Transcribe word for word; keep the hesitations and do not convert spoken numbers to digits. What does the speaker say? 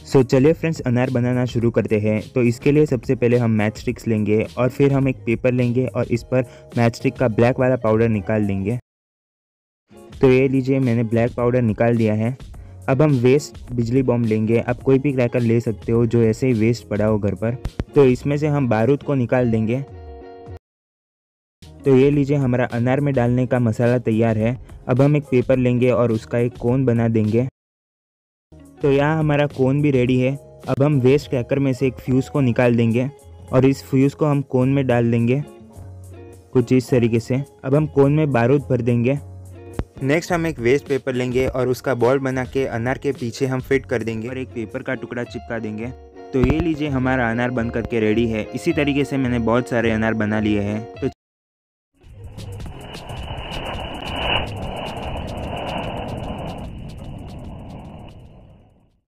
सो so, चलिए friends अनार बनाना शुरू करते हैं। तो इसके लिए सबसे पहले हम मैच स्टिक्स लेंगे और फिर हम एक पेपर लेंगे और इस पर मैच स्टिक का ब्लैक वाला पाउडर निकाल देंगे। तो ये लीजिए, मैंने ब्लैक पाउडर निकाल दिया है। अब हम वेस्ट बिजली बॉम्ब लेंगे। आप कोई भी क्रैकर ले सकते हो जो ऐसे ही वेस्ट पड़ा हो घर पर। तो इसमें से हम बारूद को निकाल देंगे। तो ये लीजिए, हमारा अनार में डालने का मसाला तैयार है। अब हम एक पेपर लेंगे और उसका एक कोन बना देंगे। तो यहाँ हमारा कोन भी रेडी है। अब हम वेस्ट क्रैकर में से एक फ्यूज़ को निकाल देंगे और इस फ्यूज़ को हम कोन में डाल देंगे कुछ इस तरीके से। अब हम कोन में बारूद भर देंगे। नेक्स्ट हम एक वेस्ट पेपर लेंगे और उसका बॉल बना के अनार के पीछे हम फिट कर देंगे और एक पेपर का टुकड़ा चिपका देंगे। तो ये लीजिए, हमारा अनार बन करके रेडी है। इसी तरीके से मैंने बहुत सारे अनार बना लिए हैं। तो